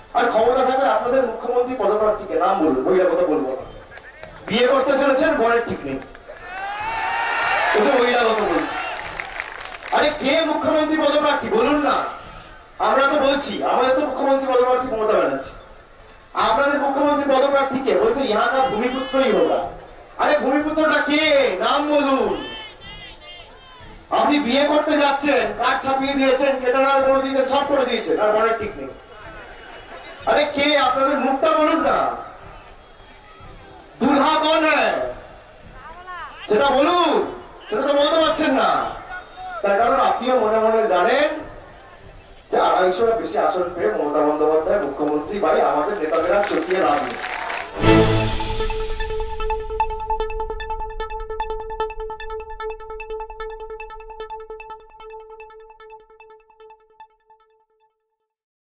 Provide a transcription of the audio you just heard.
আর ক্ষমতা থাকবে আপনাদের মুখ্যমন্ত্রী পদপ্রার্থীকে নাম বলবো, বহিরাগত বলবো না। বিয়ে করতে চলেছেন, বরের ঠিক নেই, ওকে বহিরাগত বলছি। আরে কে মুখ্যমন্ত্রী পদপ্রার্থী বলুন না। আমরা তো বলছি আমাদের তো মুখ্যমন্ত্রী পদপ্রার্থী মমতা ব্যানার্জি। আপনাদের মুখ্যমন্ত্রী পদপ্রার্থী কে? বলছে ইহার নাম ভূমিপুত্রই হোগা। আরে ভূমিপুত্রটা কে? নাম বলুন। আপনি বিয়ে করতে যাচ্ছেন, কার্ড ছাপিয়ে দিয়েছেন, কেটারার করে দিয়েছেন, সব করে দিয়েছেন, আর বরের ঠিক নেই। আরে কে? আপনাদের মুখটা বলুন না। দুলহা কোন হ্যায় সেটা বলুন, সেটা তো বলতে পারছেন না। তার কারণ আপনিও মনে মনে জানেন যে 250 বেশি আসন পেয়ে মমতা বন্দ্যোপাধ্যায় মুখ্যমন্ত্রী ভাই আমাদের নেতাদের চটিয়ে লাভ নেই।